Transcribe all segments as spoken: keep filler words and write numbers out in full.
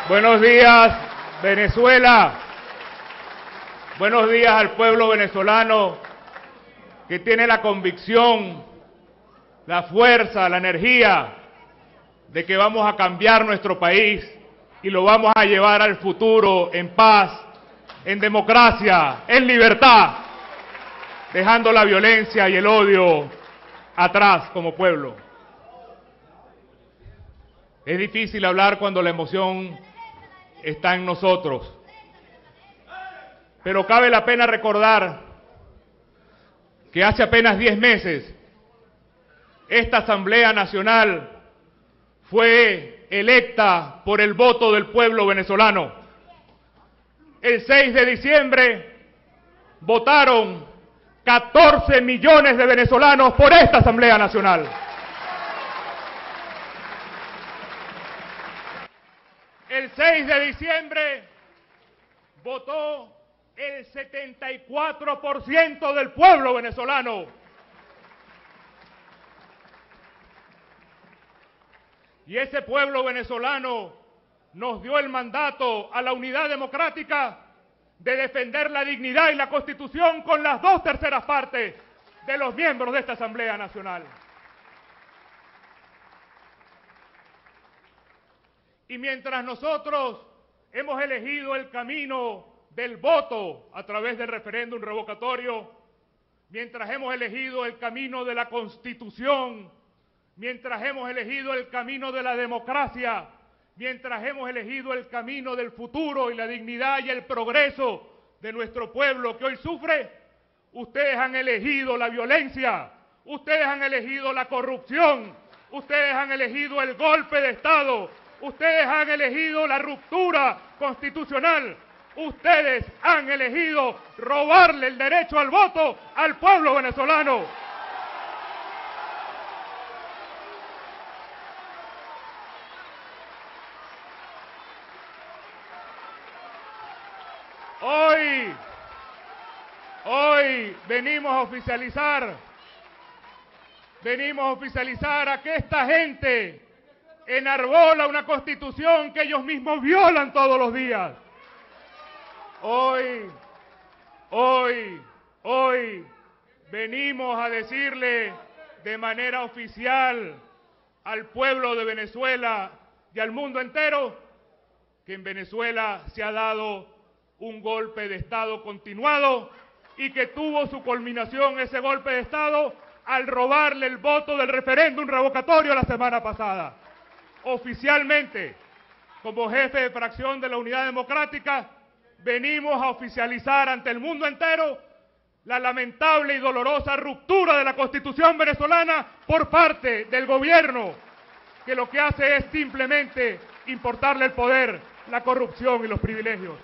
Buenos días, Venezuela. Buenos días al pueblo venezolano que tiene la convicción, la fuerza, la energía de que vamos a cambiar nuestro país y lo vamos a llevar al futuro en paz, en democracia, en libertad, dejando la violencia y el odio atrás como pueblo. Es difícil hablar cuando la emoción está en nosotros, pero cabe la pena recordar que hace apenas diez meses esta Asamblea Nacional fue electa por el voto del pueblo venezolano. El seis de diciembre votaron catorce millones de venezolanos por esta Asamblea Nacional. El seis de diciembre votó el setenta y cuatro por ciento del pueblo venezolano. Y ese pueblo venezolano nos dio el mandato a la unidad democrática de defender la dignidad y la Constitución con las dos terceras partes de los miembros de esta Asamblea Nacional. Y mientras nosotros hemos elegido el camino del voto a través del referéndum revocatorio, mientras hemos elegido el camino de la Constitución, mientras hemos elegido el camino de la democracia, mientras hemos elegido el camino del futuro y la dignidad y el progreso de nuestro pueblo que hoy sufre, ustedes han elegido la violencia, ustedes han elegido la corrupción, ustedes han elegido el golpe de Estado, ustedes han elegido la ruptura constitucional, ustedes han elegido robarle el derecho al voto al pueblo venezolano. Hoy, hoy venimos a oficializar, venimos a oficializar a que esta gente enarbola una constitución que ellos mismos violan todos los días. Hoy, hoy, hoy venimos a decirle de manera oficial al pueblo de Venezuela y al mundo entero que en Venezuela se ha dado un golpe de Estado continuado y que tuvo su culminación ese golpe de Estado al robarle el voto del referéndum revocatorio la semana pasada. Oficialmente, como jefe de fracción de la Unidad Democrática, venimos a oficializar ante el mundo entero la lamentable y dolorosa ruptura de la Constitución venezolana por parte del gobierno, que lo que hace es simplemente importarle el poder, la corrupción y los privilegios.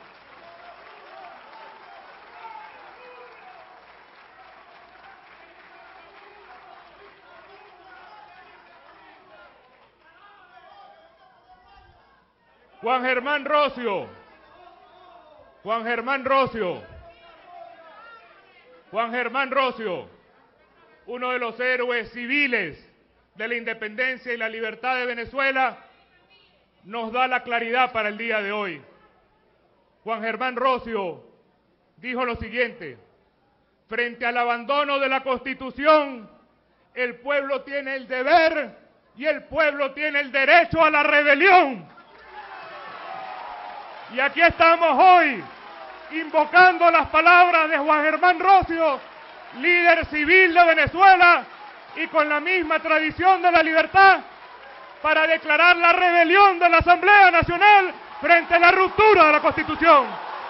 Juan Germán Rocio, Juan Germán Rocio, Juan Germán Rocio, uno de los héroes civiles de la independencia y la libertad de Venezuela, nos da la claridad para el día de hoy. Juan Germán Rocio dijo lo siguiente: frente al abandono de la Constitución, el pueblo tiene el deber y el pueblo tiene el derecho a la rebelión. Y aquí estamos hoy, invocando las palabras de Juan Germán Rocio, líder civil de Venezuela, y con la misma tradición de la libertad, para declarar la rebelión de la Asamblea Nacional frente a la ruptura de la Constitución.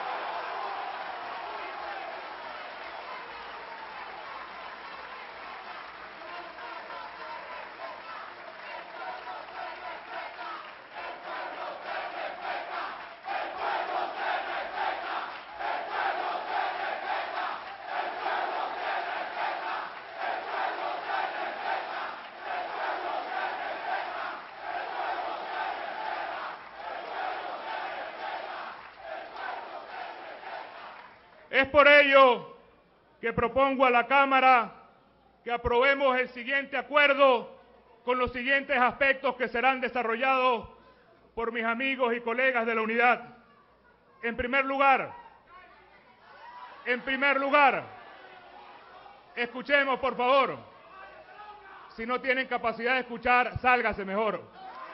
Es por ello que propongo a la Cámara que aprobemos el siguiente acuerdo con los siguientes aspectos que serán desarrollados por mis amigos y colegas de la unidad. En primer lugar, en primer lugar, escuchemos por favor. Si no tienen capacidad de escuchar, sálgase mejor.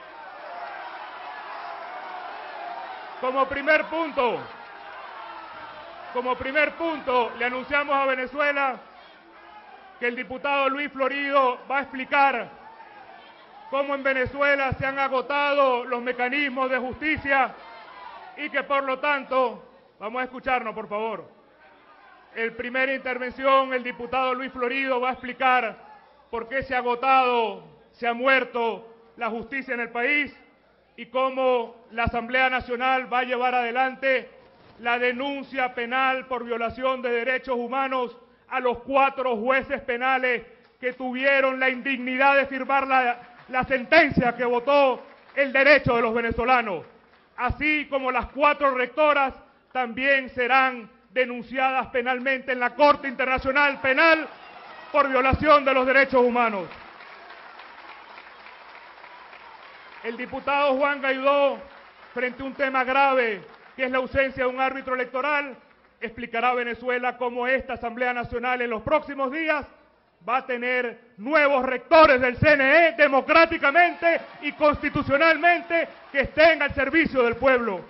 Como primer punto, como primer punto, le anunciamos a Venezuela que el diputado Luis Florido va a explicar cómo en Venezuela se han agotado los mecanismos de justicia y que por lo tanto, vamos a escucharnos por favor. En primera intervención, el diputado Luis Florido va a explicar por qué se ha agotado, se ha muerto la justicia en el país y cómo la Asamblea Nacional va a llevar adelante la denuncia penal por violación de derechos humanos a los cuatro jueces penales que tuvieron la indignidad de firmar la, la sentencia que votó el derecho de los venezolanos. Así como las cuatro rectoras también serán denunciadas penalmente en la Corte Internacional Penal por violación de los derechos humanos. El diputado Juan Guaidó, frente a un tema grave, que es la ausencia de un árbitro electoral, explicará a Venezuela cómo esta Asamblea Nacional en los próximos días va a tener nuevos rectores del C N E democráticamente y constitucionalmente que estén al servicio del pueblo.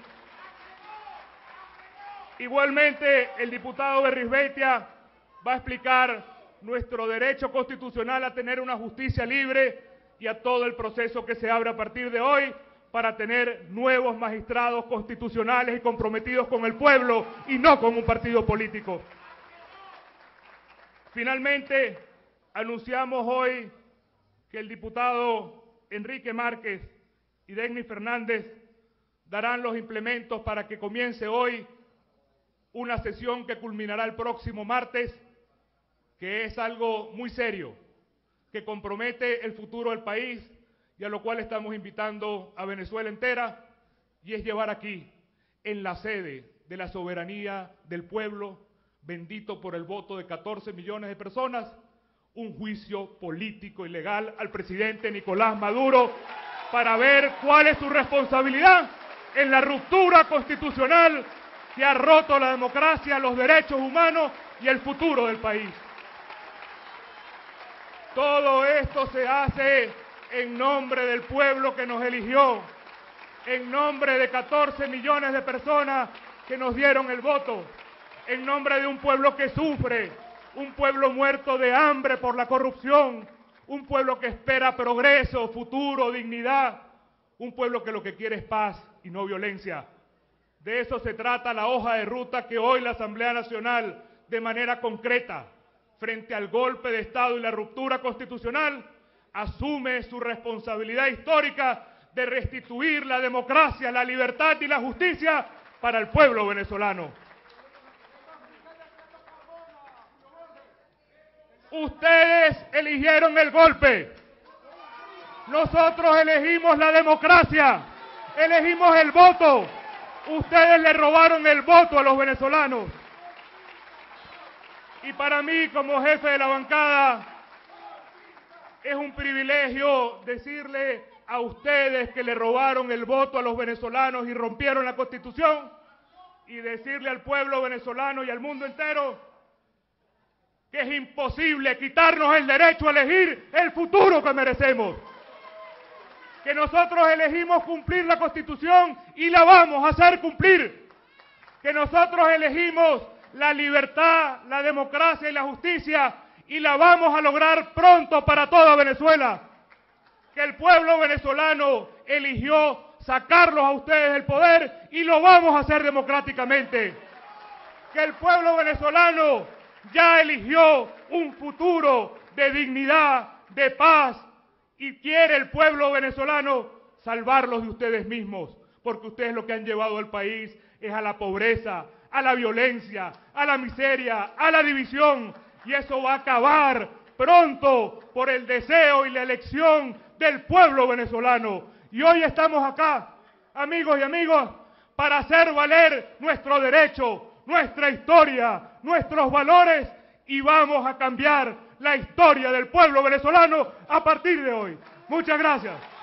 Igualmente, el diputado Berrizbeitia va a explicar nuestro derecho constitucional a tener una justicia libre y a todo el proceso que se abre a partir de hoy para tener nuevos magistrados constitucionales y comprometidos con el pueblo y no con un partido político. Finalmente, anunciamos hoy que el diputado Enrique Márquez y Denny Fernández darán los implementos para que comience hoy una sesión que culminará el próximo martes, que es algo muy serio, que compromete el futuro del país y a lo cual estamos invitando a Venezuela entera, y es llevar aquí, en la sede de la soberanía del pueblo, bendito por el voto de catorce millones de personas, un juicio político y legal al presidente Nicolás Maduro para ver cuál es su responsabilidad en la ruptura constitucional que ha roto la democracia, los derechos humanos y el futuro del país. Todo esto se hace en nombre del pueblo que nos eligió, en nombre de catorce millones de personas que nos dieron el voto, en nombre de un pueblo que sufre, un pueblo muerto de hambre por la corrupción, un pueblo que espera progreso, futuro, dignidad, un pueblo que lo que quiere es paz y no violencia. De eso se trata la hoja de ruta que hoy la Asamblea Nacional, de manera concreta, frente al golpe de Estado y la ruptura constitucional, asume su responsabilidad histórica de restituir la democracia, la libertad y la justicia para el pueblo venezolano. Ustedes eligieron el golpe. Nosotros elegimos la democracia, elegimos el voto. Ustedes le robaron el voto a los venezolanos. Y para mí, como jefe de la bancada, es un privilegio decirle a ustedes que le robaron el voto a los venezolanos y rompieron la Constitución, y decirle al pueblo venezolano y al mundo entero que es imposible quitarnos el derecho a elegir el futuro que merecemos. Que nosotros elegimos cumplir la Constitución y la vamos a hacer cumplir. Que nosotros elegimos la libertad, la democracia y la justicia y la vamos a lograr pronto para toda Venezuela. Que el pueblo venezolano eligió sacarlos a ustedes del poder y lo vamos a hacer democráticamente. Que el pueblo venezolano ya eligió un futuro de dignidad, de paz, y quiere el pueblo venezolano salvarlos de ustedes mismos, porque ustedes lo que han llevado al país es a la pobreza, a la violencia, a la miseria, a la división, y eso va a acabar pronto por el deseo y la elección del pueblo venezolano. Y hoy estamos acá, amigos y amigos, para hacer valer nuestro derecho, nuestra historia, nuestros valores, y vamos a cambiar la historia del pueblo venezolano a partir de hoy. Muchas gracias.